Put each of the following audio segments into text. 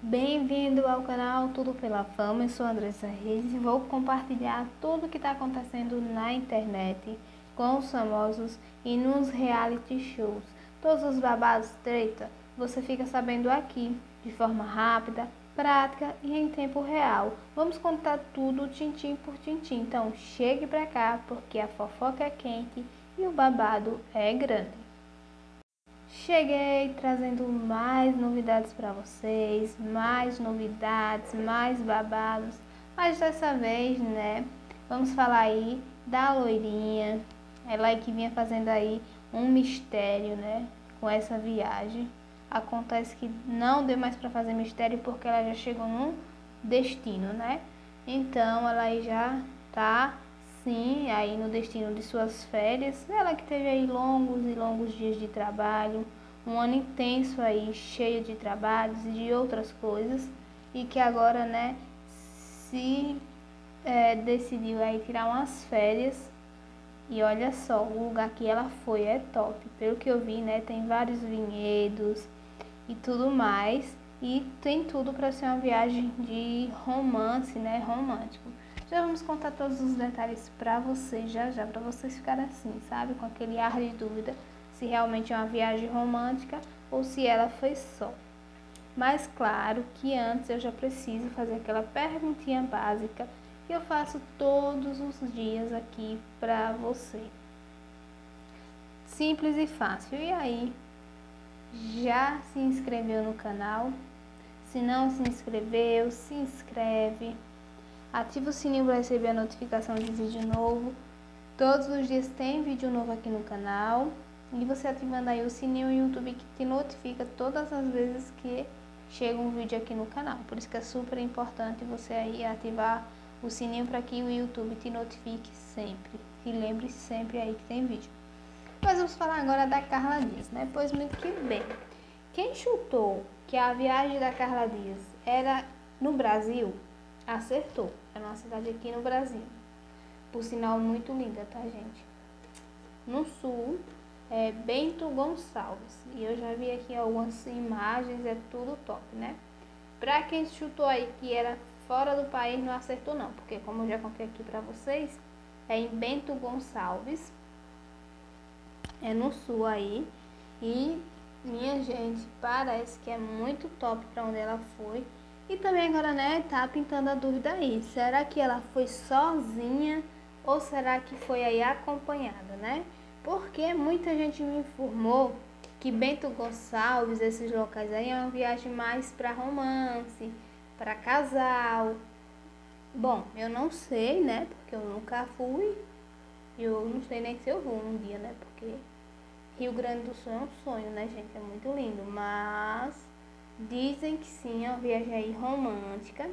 Bem-vindo ao canal Tudo Pela Fama. Eu sou a Andressa Reis e vou compartilhar tudo o que está acontecendo na internet, com os famosos e nos reality shows. Todos os babados treta, você fica sabendo aqui, de forma rápida, prática e em tempo real. Vamos contar tudo tintim por tintim, então chegue pra cá porque a fofoca é quente e o babado é grande. Cheguei trazendo mais novidades para vocês, mais novidades, mais babados, mas dessa vez, né, vamos falar aí da loirinha, ela aí que vinha fazendo aí um mistério, né, com essa viagem. Acontece que não deu mais para fazer mistério porque ela já chegou no destino, né, então ela aí já tá sim, aí no destino de suas férias, ela que teve aí longos e longos dias de trabalho, um ano intenso aí, cheio de trabalhos e de outras coisas, e que agora, né, se decidiu aí tirar umas férias, e olha só, o lugar que ela foi é top, pelo que eu vi, né, tem vários vinhedos e tudo mais, e tem tudo para ser uma viagem de romance, né, romântico. Já vamos contar todos os detalhes para vocês, já para vocês ficarem assim, sabe? Com aquele ar de dúvida se realmente é uma viagem romântica ou se ela foi só. Mas claro que antes eu já preciso fazer aquela perguntinha básica que eu faço todos os dias aqui para você. Simples e fácil. E aí? Já se inscreveu no canal? Se não se inscreveu, se inscreve. Ativa o sininho para receber a notificação de vídeo novo. Todos os dias tem vídeo novo aqui no canal. E você ativando aí o sininho, o YouTube que te notifica todas as vezes que chega um vídeo aqui no canal. Por isso que é super importante você aí ativar o sininho para que o YouTube te notifique sempre. E lembre sempre aí que tem vídeo. Mas vamos falar agora da Carla Dias, né? Pois muito que bem. Quem chutou que a viagem da Carla Dias era no Brasil, acertou. É uma cidade aqui no Brasil. Por sinal, muito linda, tá, gente? No sul, é Bento Gonçalves. E eu já vi aqui algumas imagens, é tudo top, né? Pra quem chutou aí que era fora do país, não acertou não. Porque como eu já contei aqui pra vocês, é em Bento Gonçalves. É no sul aí. E, minha gente, parece que é muito top pra onde ela foi. E também agora, né, tá pintando a dúvida aí. Será que ela foi sozinha ou será que foi aí acompanhada, né? Porque muita gente me informou que Bento Gonçalves, esses locais aí, é uma viagem mais para romance, para casal. Bom, eu não sei, né, porque eu nunca fui. Eu não sei nem se eu vou um dia, né, porque Rio Grande do Sul é um sonho, né, gente? É muito lindo, mas dizem que sim, é uma viagem aí romântica.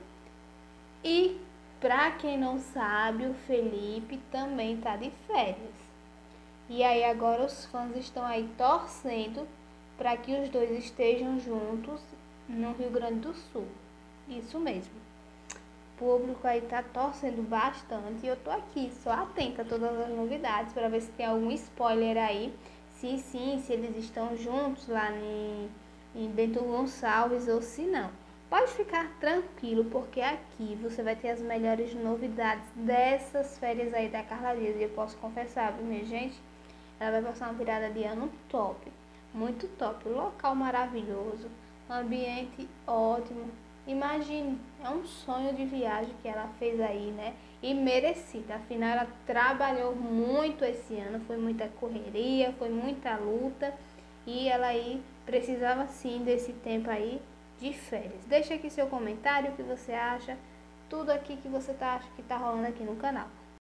E pra quem não sabe, o Felipe também tá de férias. E aí agora os fãs estão aí torcendo para que os dois estejam juntos no Rio Grande do Sul. Isso mesmo. O público aí tá torcendo bastante e eu tô aqui só atenta a todas as novidades para ver se tem algum spoiler aí. Se sim, se eles estão juntos lá em Bento Gonçalves ou se não. Pode ficar tranquilo, porque aqui você vai ter as melhores novidades dessas férias aí da Carla Dias. E eu posso confessar, viu, minha gente? Ela vai passar uma virada de ano top, muito top. Local maravilhoso, ambiente ótimo. Imagine, é um sonho de viagem que ela fez aí, né? E merecida. Afinal, ela trabalhou muito esse ano, foi muita correria, foi muita luta. E ela aí precisava sim desse tempo aí de férias. Deixa aqui seu comentário, o que você acha, tudo aqui que você acha que tá rolando aqui no canal.